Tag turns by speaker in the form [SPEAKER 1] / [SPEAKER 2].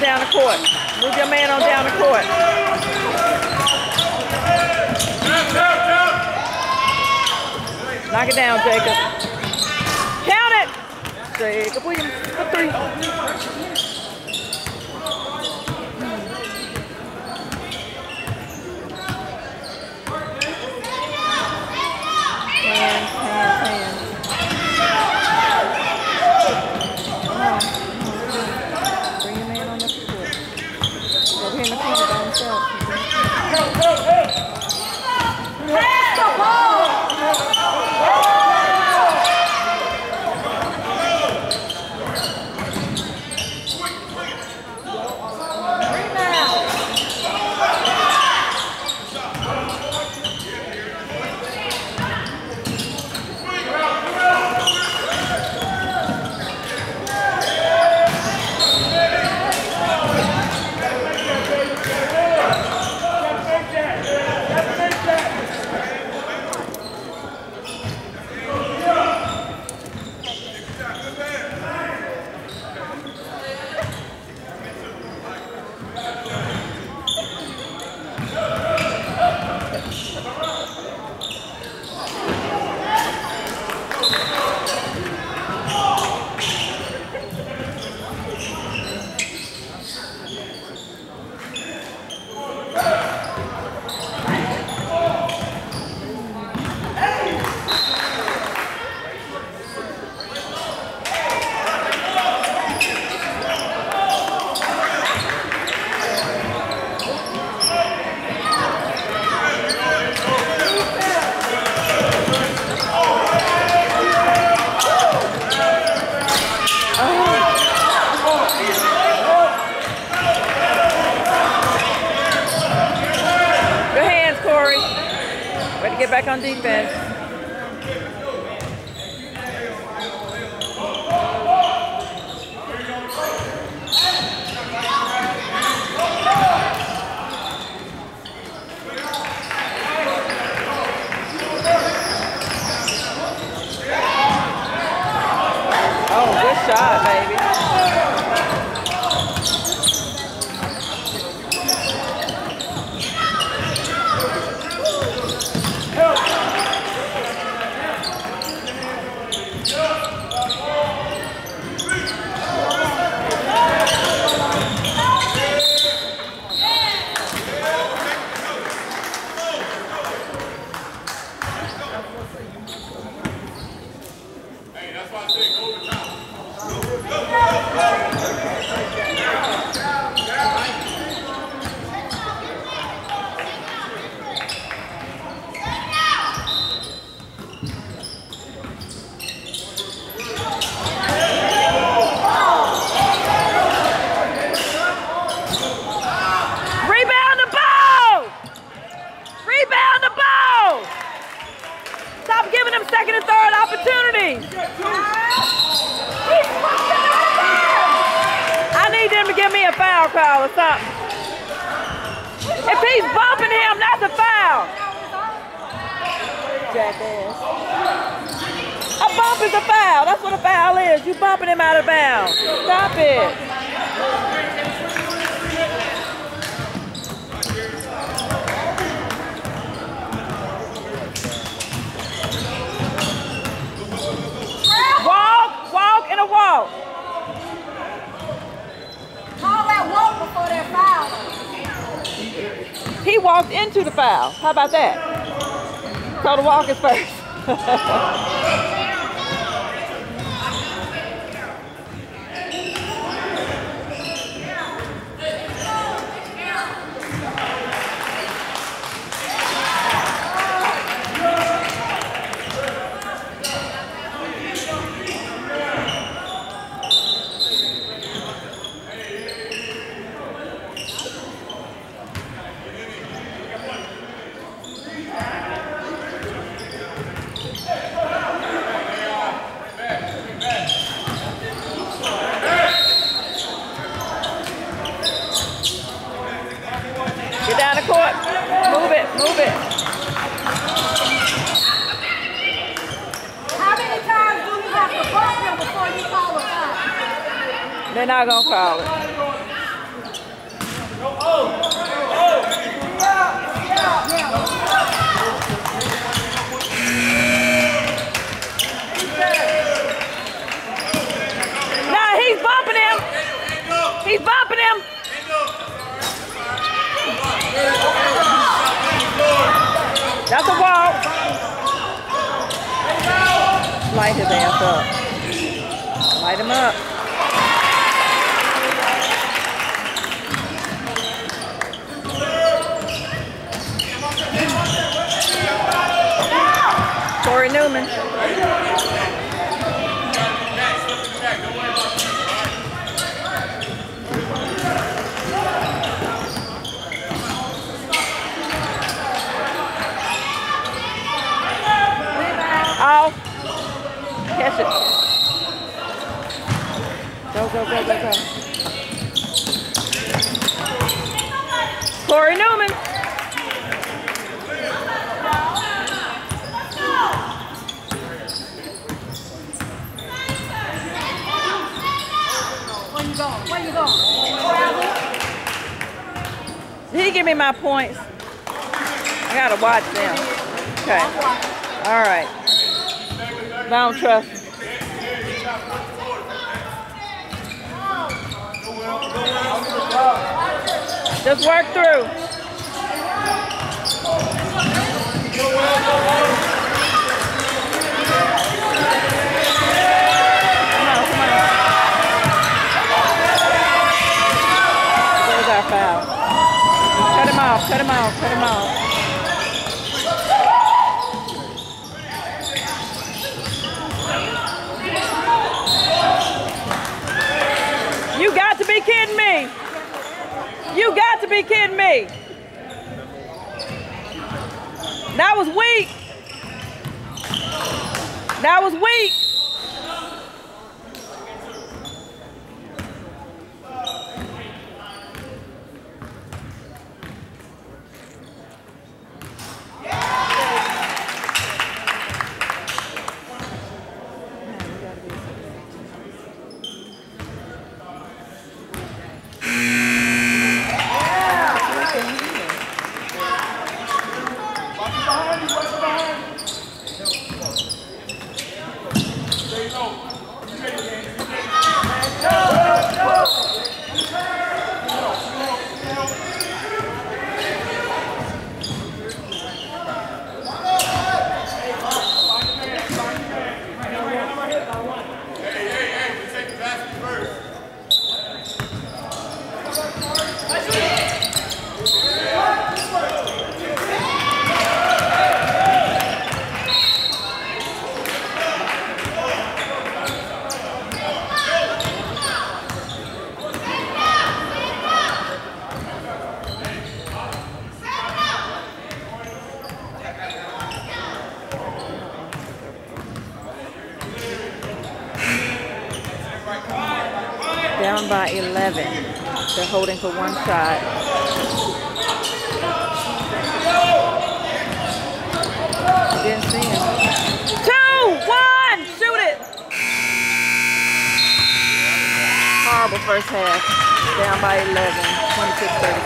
[SPEAKER 1] down the court. Move your man on down the court. Knock it down, Jacob. Count it! Jacob Williams for 3. Hands. Bring your man on the court. Go here in the corner by himself. Pass the ball! Get back on defense. Oh, good shot, baby. Stop giving them second and third opportunities. I need them to give me a foul call or something. If he's bumping him, that's a foul. Jackass. A bump is a foul. That's what a foul is. You bumping him out of bounds. Stop it. Walk and a walk.
[SPEAKER 2] Call that walk before that foul.
[SPEAKER 1] He walked into the foul. How about that? So the walk is first. Get down the court. Move it, move it.
[SPEAKER 2] How many times do you have to bump him before you call a foul?
[SPEAKER 1] They're not going to call it. light his ass up. Light him up. Corey Newman. Off. Catch it. Go, go, go, go, go. Corey Newman.
[SPEAKER 2] Where you going? Where you going?
[SPEAKER 1] He give me my points. I gotta watch them. Okay. All right. I don't trust him. Just work through. Come on, come on. There's our foul. Cut him off, cut him off, cut him off. You got to be kidding me. You got to be kidding me. That was weak. That was weak. Down by 11. They're holding for one shot. Didn't see him. 2, 1, shoot it! Horrible first half. Down by 11, 26-36.